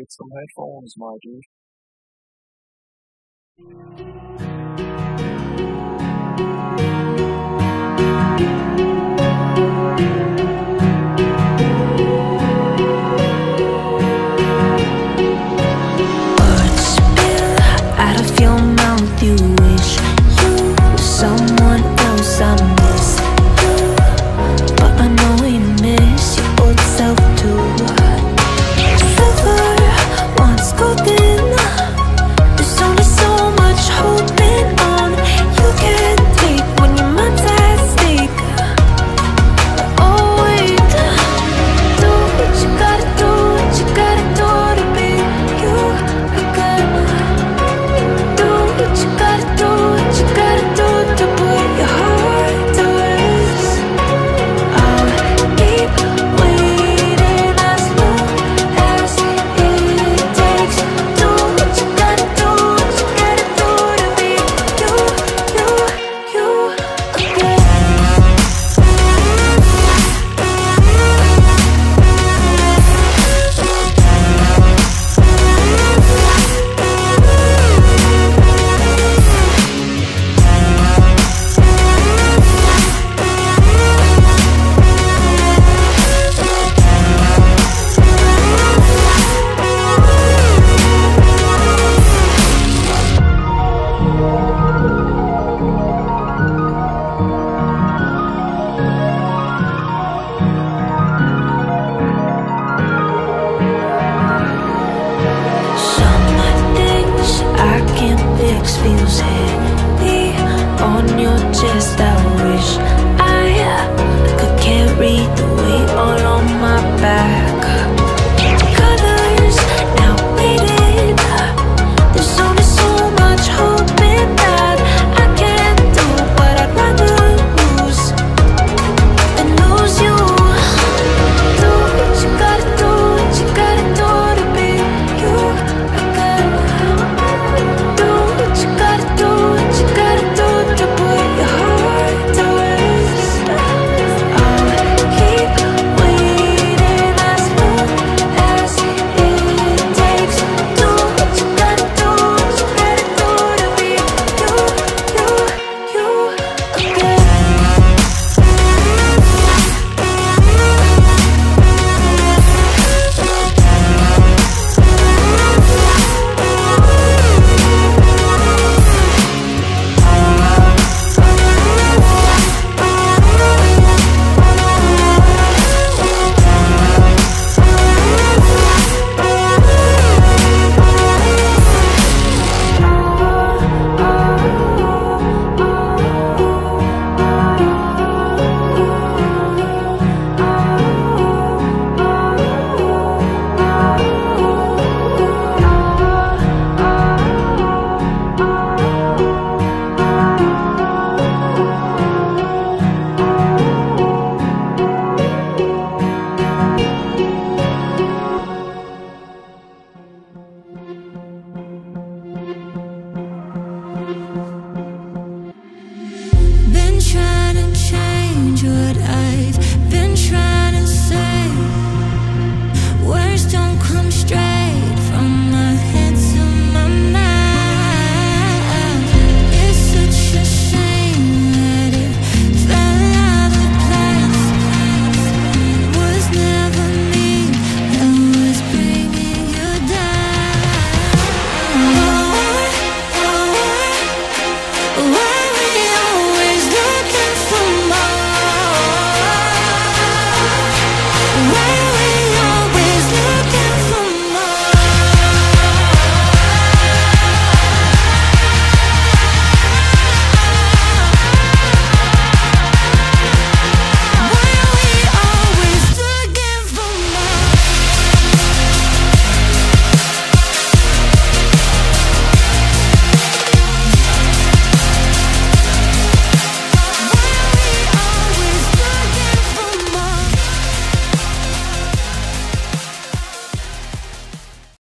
get some headphones, my dude. Words spill out of your mouth. You wish you were someone else. I miss you, but I know we miss your old self too. Silver once golden. There's only so much holding on. You can't take when your mind's at stake. Oh wait, do what you gotta do, what you gotta do to be you again. Do what you gotta do, what you gotta do to put your heart to rest. I'll keep waiting as long as it takes. Do what you gotta do, what you gotta do to be you again. Some things I can't fix feels heavy on your chest. I wish I could carry the weight all on my back.